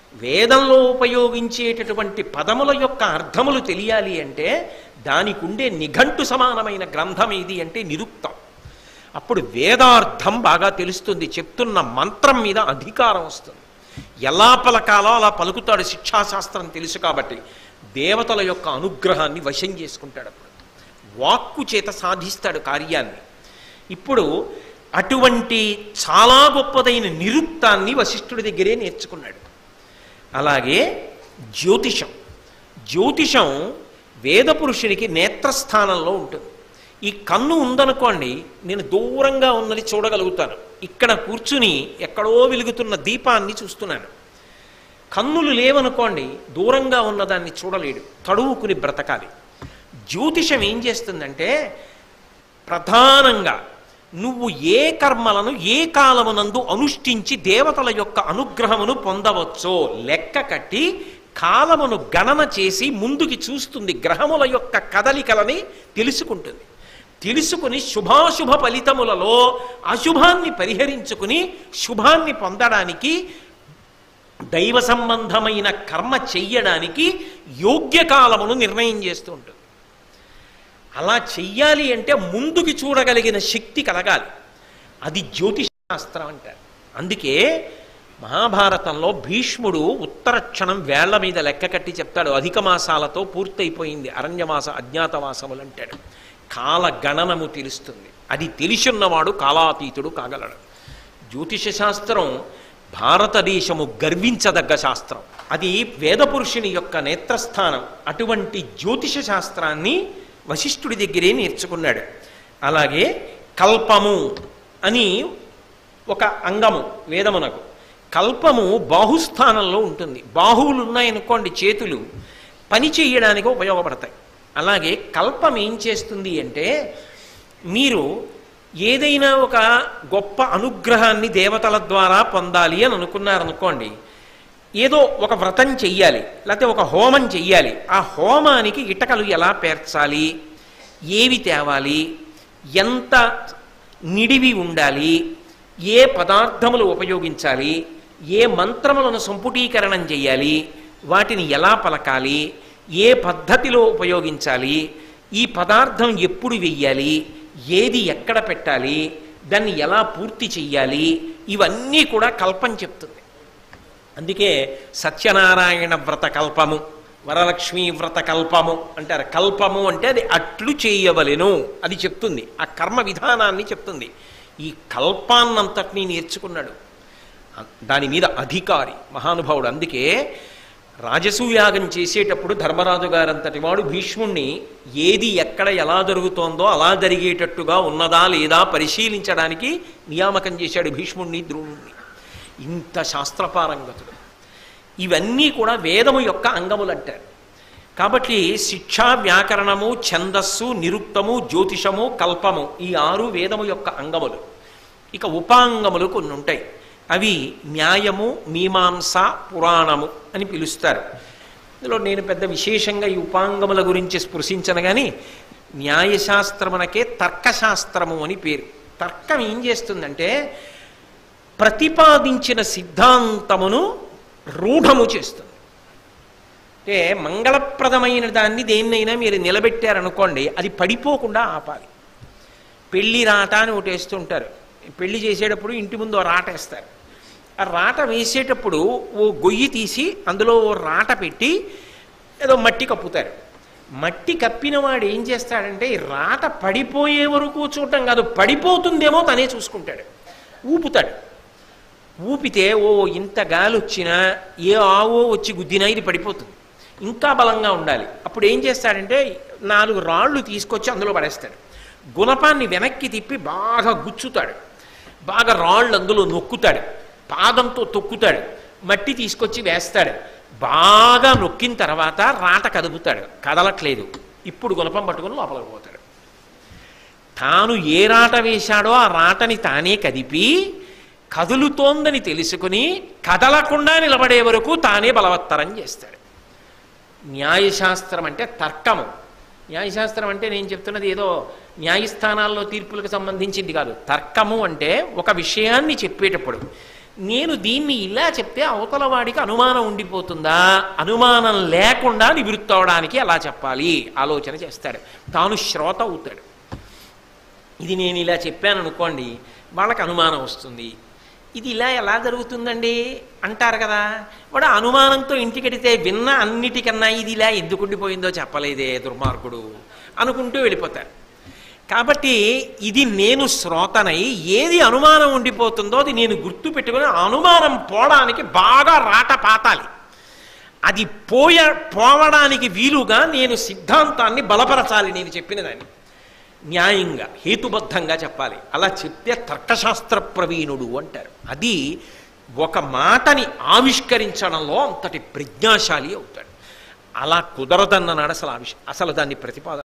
వేదంలో ఉపయోగించేటటువంటి పదముల యొక్క అర్థములు తెలియాలి అంటే దానికి ఉండే నిఘంటు సమానమైన గ్రంథం ఏది అంటే నిరుక్తం. అప్పుడు వేదార్థం బాగా తెలుస్తుంది, చెప్తున్న మంత్రం మీద అధికారం వస్తుంది. ఎలా పలకాలో అలా పలుకుతాడు, శిక్షాశాస్త్రం తెలుసు కాబట్టి. దేవతల యొక్క అనుగ్రహాన్ని వశం చేసుకుంటాడు, అప్పుడు వాక్కు చేత సాధిస్తాడు కార్యాన్ని. ఇప్పుడు అటువంటి చాలా గొప్పదైన నిరుక్తాన్ని వశిష్ఠుడి దగ్గరే నేర్చుకున్నాడు. అలాగే జ్యోతిషం, జ్యోతిషం వేద పురుషుడికి నేత్రస్థానంలో ఉంటుంది. ఈ కన్ను ఉందనుకోండి, నేను దూరంగా ఉన్నది చూడగలుగుతాను, ఇక్కడ కూర్చుని ఎక్కడో వెలుగుతున్న దీపాన్ని చూస్తున్నాను. కన్నులు లేవనుకోండి, దూరంగా ఉన్నదాన్ని చూడలేడు, తడువుకుని బ్రతకాలి. జ్యోతిషం ఏం చేస్తుందంటే ప్రధానంగా నువ్వు ఏ కర్మలను ఏ కాలమునందు అనుష్ఠించి దేవతల యొక్క అనుగ్రహమును పొందవచ్చో లెక్క కట్టి కాలమును గణన చేసి ముందుకి చూస్తుంది, గ్రహముల యొక్క కదలికలని తెలుసుకుంటుంది. తెలుసుకుని శుభాశుభ ఫలితములలో అశుభాన్ని పరిహరించుకుని శుభాన్ని పొందడానికి, దైవ సంబంధమైన కర్మ చెయ్యడానికి యోగ్యకాలమును నిర్ణయం చేస్తూ ఉంటుంది. అలా చెయ్యాలి అంటే ముందుకి చూడగలిగిన శక్తి కలగాలి, అది జ్యోతిష శాస్త్రం అంటారు. అందుకే మహాభారతంలో భీష్ముడు ఉత్తర క్షణం వేళ్ల మీద లెక్క కట్టి చెప్తాడు, అధిక మాసాలతో పూర్తయిపోయింది అరణ్యమాస అజ్ఞాతవాసములు అంటాడు. కాల గణనము తెలుస్తుంది, అది తెలిసున్నవాడు కాలాతీతుడు కాగలడు. జ్యోతిష శాస్త్రం భారతదేశము గర్వించదగ్గ శాస్త్రం, అది వేదపురుషుని యొక్క నేత్రస్థానం. అటువంటి జ్యోతిష శాస్త్రాన్ని వశిష్ఠుడి దగ్గరే నేర్చుకున్నాడు. అలాగే కల్పము అని ఒక అంగము వేదమునకు. కల్పము బాహుస్థానంలో ఉంటుంది. బాహువులు ఉన్నాయనుకోండి, చేతులు పని చేయడానికి ఉపయోగపడతాయి. అలాగే కల్పం ఏం చేస్తుంది అంటే, మీరు ఏదైనా ఒక గొప్ప అనుగ్రహాన్ని దేవతల ద్వారా పొందాలి అని అనుకున్నారనుకోండి, ఏదో ఒక వ్రతం చెయ్యాలి, లేకపోతే ఒక హోమం చెయ్యాలి. ఆ హోమానికి ఇటకలు ఎలా పేర్చాలి, ఏవి తేవాలి, ఎంత నిడివి ఉండాలి, ఏ పదార్థములు ఉపయోగించాలి, ఏ మంత్రములను సంపుటీకరణం చేయాలి, వాటిని ఎలా పలకాలి, ఏ పద్ధతిలో ఉపయోగించాలి, ఈ పదార్థం ఎప్పుడు వెయ్యాలి, ఏది ఎక్కడ పెట్టాలి, దాన్ని ఎలా పూర్తి చెయ్యాలి, ఇవన్నీ కూడా కల్పం చెప్తుంది. అందుకే సత్యనారాయణ వ్రత కల్పము, వరలక్ష్మీ వ్రత కల్పము అంటారు. కల్పము అంటే అది అట్లు చేయవలెను అది చెప్తుంది, ఆ కర్మ విధానాన్ని చెప్తుంది. ఈ కల్పాన్నంతటినీ నేర్చుకున్నాడు, దాని మీద అధికారి మహానుభావుడు. అందుకే రాజసూయాగం చేసేటప్పుడు ధర్మరాజు గారంతటి వాడు భీష్ముణ్ణి ఏది ఎక్కడ ఎలా జరుగుతోందో అలా జరిగేటట్టుగా ఉన్నదా లేదా పరిశీలించడానికి నియామకం చేశాడు భీష్ముణ్ణి, ద్రోణుణ్ణి. ఇంత శాస్త్రపారంగతుడు. ఇవన్నీ కూడా వేదము యొక్క అంగములు అంటారు. కాబట్టి శిక్ష, వ్యాకరణము, ఛందస్సు, నిరుక్తము, జ్యోతిషము, కల్పము, ఈ 6 వేదము యొక్క అంగములు. ఇక ఉపాంగములు కొన్ని ఉంటాయి, అవి న్యాయము, మీమాంస, పురాణము అని పిలుస్తారు. ఇందులో నేను పెద్ద విశేషంగా ఈ ఉపాంగముల గురించి స్పృశించను, కానీ న్యాయశాస్త్రమునకే తర్కశాస్త్రము అని పేరు. తర్కం ఏం చేస్తుందంటే ప్రతిపాదించిన సిద్ధాంతమును రూఢము చేస్తుంది. అంటే మంగళప్రదమైన దాన్ని దేన్నైనా మీరు నిలబెట్టారనుకోండి, అది పడిపోకుండా ఆపాలి. పెళ్లి రాట అని ఒకటి వేస్తుంటారు. పెళ్లి చేసేటప్పుడు ఇంటి ముందు ఓ రాట వేస్తారు. ఆ రాట వేసేటప్పుడు ఓ గొయ్యి తీసి అందులో ఓ రాట పెట్టి ఏదో మట్టి కప్పుతారు. మట్టి కప్పిన వాడు ఏం చేస్తాడంటే ఈ రాట పడిపోయే వరకు చూడటం కాదు, పడిపోతుందేమో తనే చూసుకుంటాడు, ఊపుతాడు. ఊపితే ఓ ఇంత గాలి వచ్చినా ఏ ఆవో వచ్చి గుద్దినా ఇది పడిపోతుంది, ఇంకా బలంగా ఉండాలి. అప్పుడు ఏం చేస్తాడంటే 4 రాళ్ళు తీసుకొచ్చి అందులో పడేస్తాడు. గుణపాన్ని వెనక్కి తిప్పి బాగా గుచ్చుతాడు, బాగా రాళ్ళు అందులో నొక్కుతాడు, పాదంతో తొక్కుతాడు, మట్టి తీసుకొచ్చి వేస్తాడు. బాగా నొక్కిన తర్వాత రాట కదుపుతాడు, కదలట్లేదు. ఇప్పుడు గుణపం పట్టుకుని లోపలికి పోతాడు. తాను ఏ రాట వేశాడో ఆ రాటని తానే కదిపి కదులుతోందని తెలుసుకుని కదలకుండా నిలబడే వరకు తానే బలవత్తరం చేస్తాడు. న్యాయశాస్త్రం అంటే తర్కము. న్యాయశాస్త్రం అంటే నేను చెప్తున్నది ఏదో న్యాయస్థానాల్లో తీర్పులకు సంబంధించింది కాదు. తర్కము అంటే ఒక విషయాన్ని చెప్పేటప్పుడు నేను దీన్ని ఇలా చెప్తే అవతల వాడికి అనుమానం ఉండిపోతుందా, అనుమానం లేకుండా నివృత్తి అవడానికి అలా చెప్పాలి ఆలోచన చేస్తాడు, తాను శ్రోత అవుతాడు. ఇది నేను ఇలా చెప్పాను అనుకోండి, వాళ్ళకి అనుమానం వస్తుంది, ఇది ఇలా ఎలా జరుగుతుందండి అంటారు కదా. వాడు అనుమానంతో ఇంటికెడితే విన్న అన్నిటికన్నా ఇది ఇలా ఎందుకు ఉండిపోయిందో చెప్పలేదే దుర్మార్గుడు అనుకుంటూ వెళ్ళిపోతారు. కాబట్టి ఇది నేను శ్రోతనై ఏది అనుమానం ఉండిపోతుందో అది నేను గుర్తు పెట్టుకుని అనుమానం పోవడానికి బాగా రాట పాతాలి. అది పోవడానికి వీలుగా నేను సిద్ధాంతాన్ని బలపరచాలి. నేను చెప్పిన దాన్ని న్యాయంగా హేతుబద్ధంగా చెప్పాలి. అలా చెప్తే తర్కశాస్త్ర ప్రవీణుడు అంటారు. అది ఒక మాటని ఆవిష్కరించడంలో అంతటి ప్రజ్ఞాశాలి అవుతాడు. అలా కుదరదన్ననాడు అసలు దాన్ని ప్రతిపాదన